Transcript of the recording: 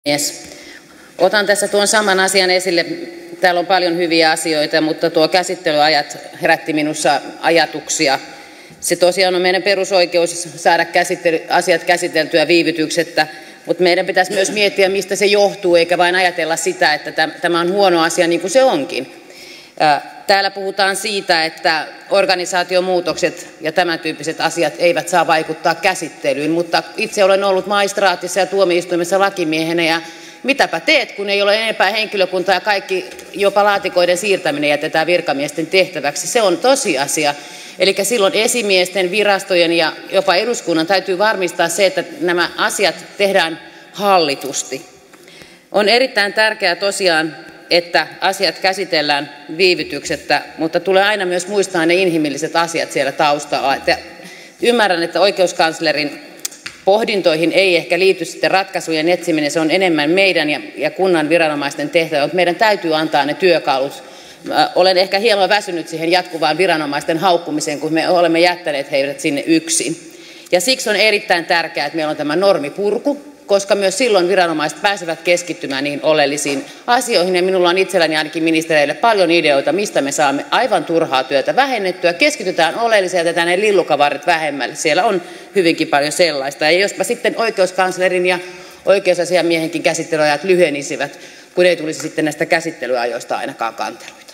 Otan tässä tuon saman asian esille. Täällä on paljon hyviä asioita, mutta tuo käsittelyajat herätti minussa ajatuksia. Se tosiaan on meidän perusoikeus saada asiat käsiteltyä viivytyksettä, mutta meidän pitäisi myös miettiä, mistä se johtuu, eikä vain ajatella sitä, että tämä on huono asia niin kuin se onkin. Täällä puhutaan siitä, että organisaatiomuutokset ja tämän tyyppiset asiat eivät saa vaikuttaa käsittelyyn, mutta itse olen ollut maistraatissa ja tuomioistuimessa lakimiehenä ja mitäpä teet, kun ei ole enempää henkilökuntaa ja kaikki, jopa laatikoiden siirtäminen jätetään virkamiesten tehtäväksi. Se on tosiasia. Eli silloin esimiesten, virastojen ja jopa eduskunnan täytyy varmistaa se, että nämä asiat tehdään hallitusti. On erittäin tärkeää tosiaan, että asiat käsitellään viivytyksettä, mutta tulee aina myös muistaa ne inhimilliset asiat siellä taustalla. Ymmärrän, että oikeuskanslerin pohdintoihin ei ehkä liity sitten ratkaisujen etsiminen, se on enemmän meidän ja kunnan viranomaisten tehtävä, mutta meidän täytyy antaa ne työkalut. Olen ehkä hieman väsynyt siihen jatkuvaan viranomaisten haukkumiseen, kun me olemme jättäneet heidät sinne yksin. Ja siksi on erittäin tärkeää, että meillä on tämä normipurku, koska myös silloin viranomaiset pääsevät keskittymään niihin oleellisiin asioihin. Ja minulla on itselläni ainakin ministereille paljon ideoita, mistä me saamme aivan turhaa työtä vähennettyä. Keskitytään oleelliseen ja jätetään ne lillukavarit vähemmälle. Siellä on hyvinkin paljon sellaista. Ja jospa sitten oikeuskanslerin ja oikeusasiamiehenkin käsittelyajat lyhenisivät, kun ei tulisi sitten näistä käsittelyajoista ainakaan kanteluita.